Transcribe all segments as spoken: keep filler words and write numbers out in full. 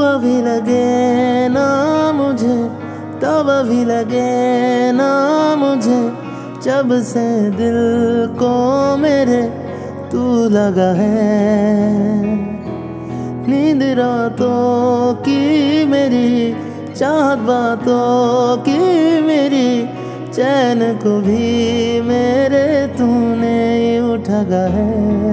अभी लगे ना मुझे, तब अभी लगे ना मुझे, जब से दिल को मेरे तू लगा है। नींद रातों की मेरी, चाहत बातों की मेरी, चैन को भी मेरे तूने उठा है।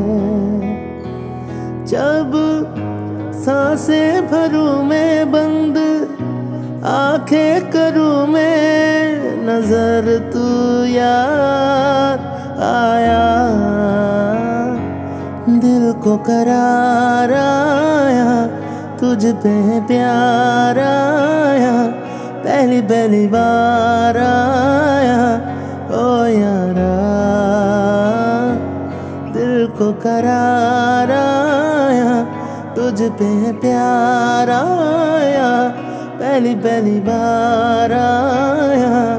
जब सांसें भरूं मैं बंद, आंखें करूं मैं नजर, तू याद आया। दिल को करार आया, तुझ पे प्यार आया, पहली पहली बार आया ओ यारा। दिल को करार आया, तुझ पे प्यार आया, पहली पहली बार आया।